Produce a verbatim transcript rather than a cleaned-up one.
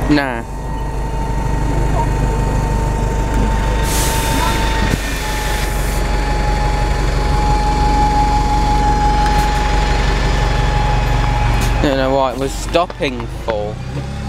Nah. I don't know what it was stopping for.